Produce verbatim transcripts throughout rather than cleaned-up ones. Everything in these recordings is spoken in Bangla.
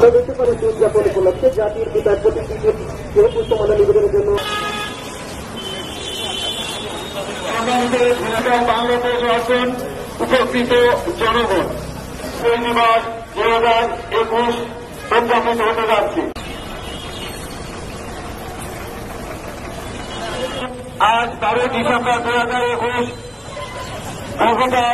মানবাধিকার দিবস উদযাপন উপলক্ষে জাতির পিতার প্রতি পুষ্পমালা নিবেদনের জন্য বাংলাদেশ আছেন উপকৃত জনগণ। সেই দিবস দুই হাজার একুশ উদযাপিত হতে যাচ্ছে। আজ বারোই ডিসেম্বর দুই হাজার একুশ গতকাল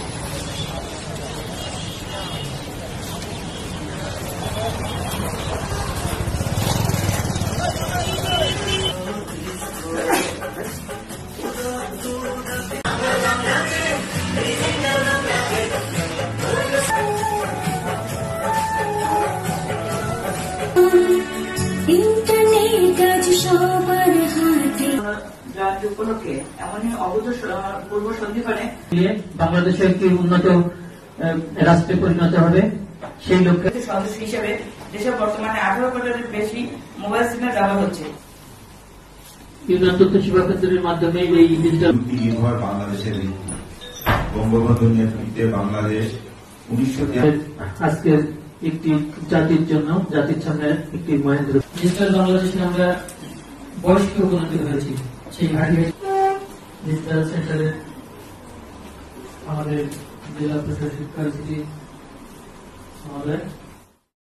উপলক্ষে এমনই অবৈধ পূর্ব সন্ধিক্ষণে বাংলাদেশ একটি উন্নত রাষ্ট্রে পরিণত হবে সেই লক্ষ্যে সদস্য হিসেবে দেশে বর্তমানে আঠারো কোটির বেশি মোবাইল সিমের ব্যবহার হচ্ছে। ইউনিয়ন তথ্য সেবা কেন্দ্রের মাধ্যমে এই ডিজিটাল নির্ভর বাংলাদেশের বঙ্গবন্ধু নেতৃত্বে বাংলাদেশ উনিশশো আজকের একটি জাতির জন্য জাতির সামনে একটি মহেন্দ্র ডিজিটাল বাংলাদেশে আমরা বয়স্ক উপলব্ধি হয়েছি। সেই ঘাটি ডিজিটাল সেন্টারে আমাদের জেলা প্রশাসক কার্যক্রম আমাদের